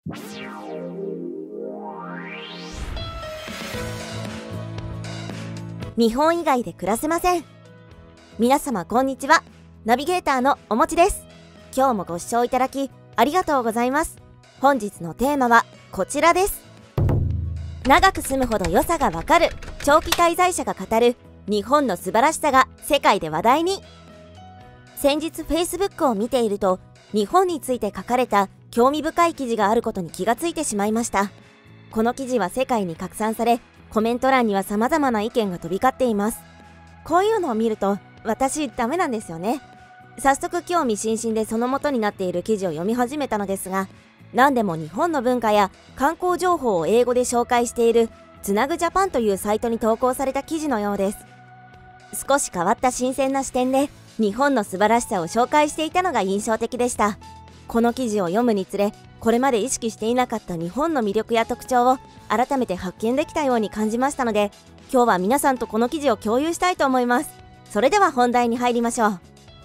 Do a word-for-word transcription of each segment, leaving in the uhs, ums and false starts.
日本以外で暮らせません。皆様こんにちは。ナビゲーターのおもちです。今日もご視聴いただきありがとうございます。本日のテーマはこちらです。長く住むほど良さがわかる長期滞在者が語る日本の素晴らしさが世界で話題に。先日 Facebook を見ていると、日本について書かれた興味深い記事があることに気がついてしまいました。この記事は世界に拡散され、コメント欄には様々な意見が飛び交っています。こういうのを見ると私ダメなんですよね。早速興味津々でその元になっている記事を読み始めたのですが、何でも日本の文化や観光情報を英語で紹介しているつなぐジャパンというサイトに投稿された記事のようです。少し変わった新鮮な視点で日本の素晴らしさを紹介していたのが印象的でした。この記事を読むにつれ、これまで意識していなかった日本の魅力や特徴を改めて発見できたように感じましたので、今日は皆さんとこの記事を共有したいと思います。それでは本題に入りましょう。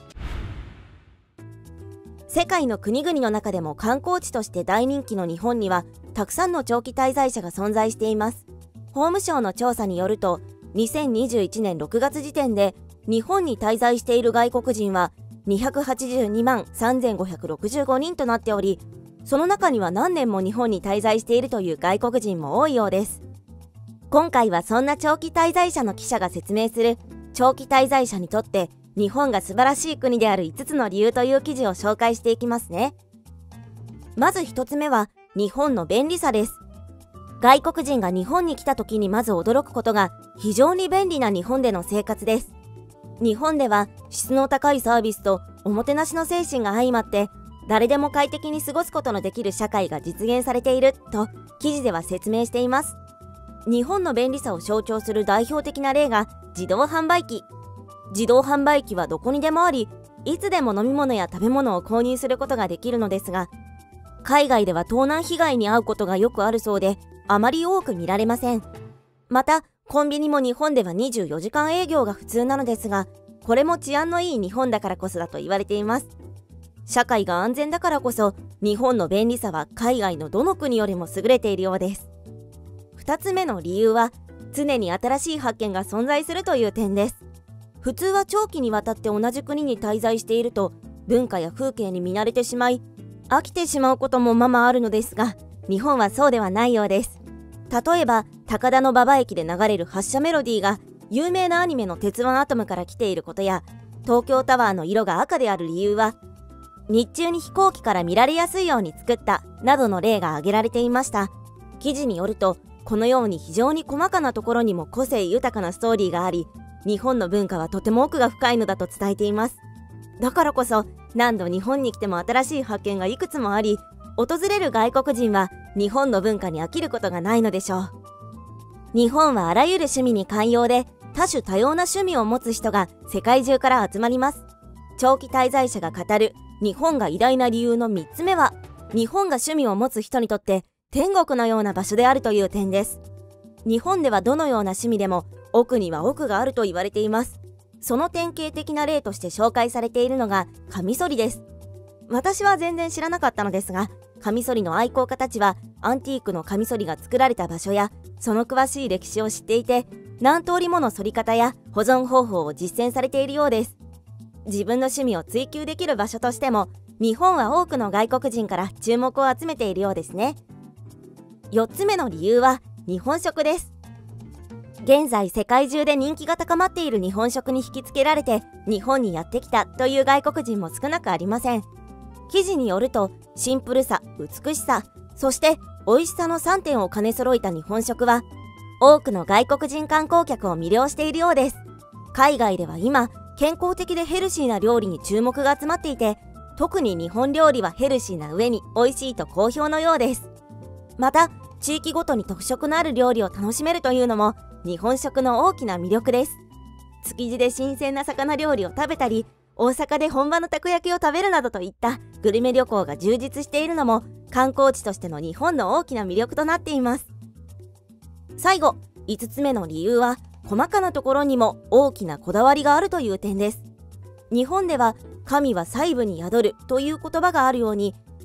世界の国々の中でも観光地として大人気の日本にはたくさんの長期滞在者が存在しています。法務省の調査によると、にせんにじゅういちねんろくがつ時点で日本に滞在している外国人はにひゃくはちじゅうにまんさんぜんごひゃくろくじゅうごにんとなっており、その中には何年も日本に滞在しているという外国人も多いようです。今回はそんな長期滞在者の記者が説明する長期滞在者にとって日本が素晴らしい国であるいつつの理由という記事を紹介していきますね。まずひとつめは日本の便利さです。外国人が日本に来た時にまず驚くことが非常に便利な日本での生活です。日本では質の高いサービスとおもてなしの精神が相まって誰でも快適に過ごすことのできる社会が実現されていると記事では説明しています。日本の便利さを象徴する代表的な例が自動販売機。自動販売機はどこにでもあり、いつでも飲み物や食べ物を購入することができるのですが、海外では盗難被害に遭うことがよくあるそうで、あまり多く見られません。また、コンビニも日本ではにじゅうよじかん営業が普通なのですが、これも治安のいい日本だからこそだと言われています。社会が安全だからこそ、日本の便利さは海外のどの国よりも優れているようです。ふたつめの理由は、常に新しい発見が存在するという点です。普通は長期にわたって同じ国に滞在していると、文化や風景に見慣れてしまい、飽きてしまうこともままあるのですが、日本はそうではないようです。例えば、高田馬場駅で流れる発車メロディーが、有名なアニメの鉄腕アトムから来ていることや、東京タワーの色が赤である理由は、日中に飛行機から見られやすいように作ったなどの例が挙げられていました。記事によると、このように非常に細かなところにも個性豊かなストーリーがあり、日本の文化はとても奥が深いのだと伝えています。だからこそ何度日本に来ても新しい発見がいくつもあり、訪れる外国人は日本の文化に飽きることがないのでしょう。日本はあらゆる趣味に寛容で、多種多様な趣味を持つ人が世界中から集まります。長期滞在者が語る日本が偉大な理由のみっつめは、日本が趣味を持つ人にとって天国のような場所であるという点です。日本ではどのような趣味でも奥には奥があると言われています。その典型的な例として紹介されているのがカミソリです。私は全然知らなかったのですが、カミソリの愛好家たちはアンティークのカミソリが作られた場所やその詳しい歴史を知っていて、何通りもの反り方や保存方法を実践されているようです。自分の趣味を追求できる場所としても、日本は多くの外国人から注目を集めているようですね。よっつめの理由は日本食です。現在世界中で人気が高まっている日本食に引きつけられて日本にやってきたという外国人も少なくありません。記事によると、シンプルさ、美しさ、そして美味しさのさんてんを兼ね揃えた日本食は多くの外国人観光客を魅了しているようです。海外では今、健康的でヘルシーな料理に注目が集まっていて、特に日本料理はヘルシーな上に美味しいと好評のようです。また、地域ごとに特色のある料理を楽しめるというのも日本食の大きな魅力です。築地で新鮮な魚料理を食べたり、大阪で本場のたこ焼きを食べるなどといったグルメ旅行が充実しているのも観光地としての日本の大きな魅力となっています。最後、いつつめの理由は細かなところにも大きなこだわりがあるという点です。日本では神は細部に宿るという言葉があるように、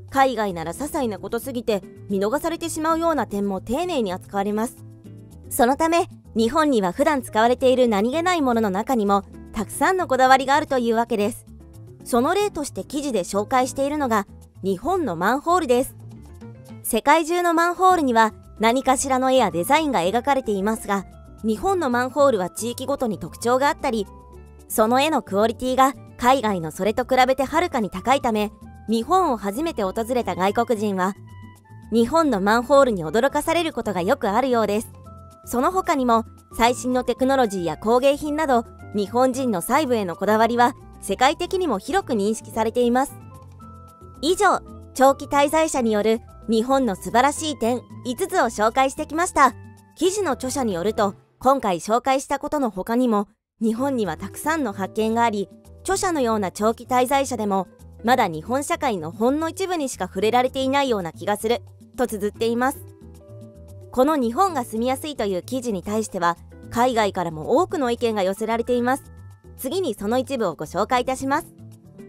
海外なら些細なことすぎて見逃されてしまうような点も丁寧に扱われます。そのため日本には普段使われている何気ないものの中にもたくさんのこだわりがあるというわけです。その例として記事で紹介しているのが日本のマンホールです。世界中のマンホールには何かしらの絵やデザインが描かれていますが、日本のマンホールは地域ごとに特徴があったり、その絵のクオリティが海外のそれと比べてはるかに高いため、日本を初めて訪れた外国人は日本のマンホールに驚かされることがよくあるようです。その他にも最新のテクノロジーや工芸品など、日本人の細部へのこだわりは世界的にも広く認識されています。以上、長期滞在者による日本の素晴らしい点いつつを紹介してきました。記事の著者によると、今回紹介したことの他にも日本にはたくさんの発見があり、著者のような長期滞在者でもまだ日本社会のほんの一部にしか触れられていないような気がすると綴っています。この日本が住みやすいという記事に対しては海外からも多くの意見が寄せられています。次にその一部をご紹介いたします。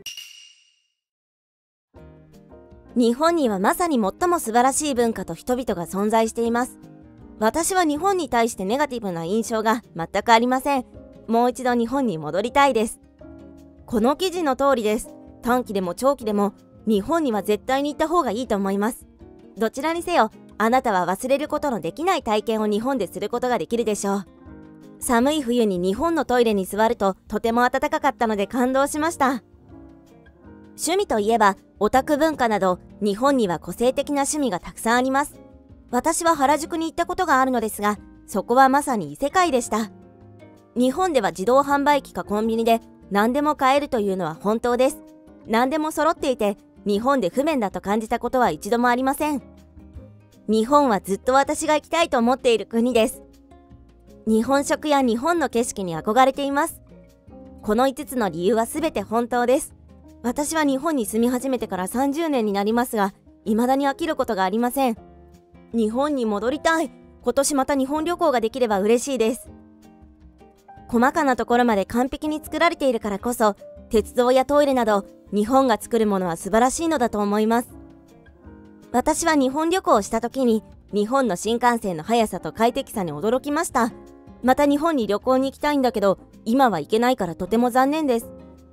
日本にはまさに最も素晴らしい文化と人々が存在しています。私は日本に対してネガティブな印象が全くありません。もう一度日本に戻りたいです。この記事の通りです。短期でも長期でも日本には絶対に行った方がいいと思います。どちらにせよ、あなたは忘れることのできない体験を日本ですることができるでしょう。寒い冬に日本のトイレに座るととても暖かかったので感動しました。趣味といえばオタク文化など日本には個性的な趣味がたくさんあります。私は原宿に行ったことがあるのですが、そこはまさに異世界でした。日本では自動販売機かコンビニで何でも買えるというのは本当です。何でも揃っていて日本で不便だと感じたことは一度もありません。日本はずっと私が行きたいと思っている国です。日本食や日本の景色に憧れています。このいつつの理由はすべて本当です。私は日本に住み始めてからさんじゅうねんになりますが、未だに飽きることがありません。日本に戻りたい。今年また日本旅行ができれば嬉しいです。細かなところまで完璧に作られているからこそ、鉄道やトイレなど日本が作るものは素晴らしいのだと思います。私は日本旅行をした時に日本の新幹線の速さと快適さに驚きました。また日本に旅行に行きたいんだけど今は行けないからとても残念です。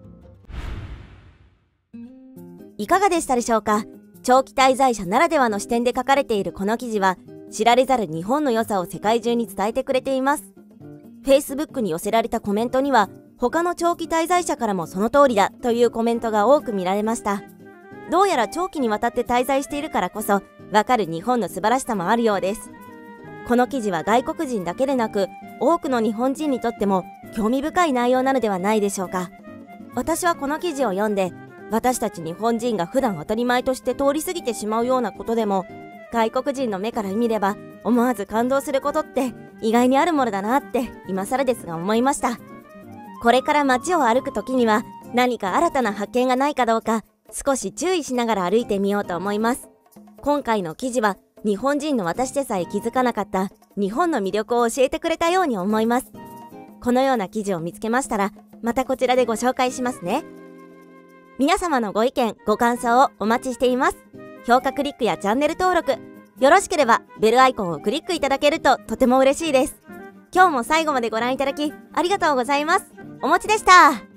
いかがでしたでしょうか。長期滞在者ならではの視点で書かれているこの記事は知られざる日本の良さを世界中に伝えてくれています。 Facebook に寄せられたコメントには他の長期滞在者からもその通りだというコメントが多く見られました。どうやら長期にわたって滞在しているからこそわかる日本の素晴らしさもあるようです。この記事は外国人だけでなく多くの日本人にとっても興味深い内容なのではないでしょうか。私はこの記事を読んで、私たち日本人が普段当たり前として通り過ぎてしまうようなことでも外国人の目から見れば思わず感動することって意外にあるものだなって今更ですが思いました。これから街を歩く時には何か新たな発見がないかどうか少し注意しながら歩いてみようと思います。今回の記事は日本人の私でさえ気づかなかった日本の魅力を教えてくれたように思います。このような記事を見つけましたらまたこちらでご紹介しますね。皆様のご意見ご感想をお待ちしています。評価クリックやチャンネル登録よろしければベルアイコンをクリックいただけるととても嬉しいです。今日も最後までご覧いただきありがとうございます。おもちでした。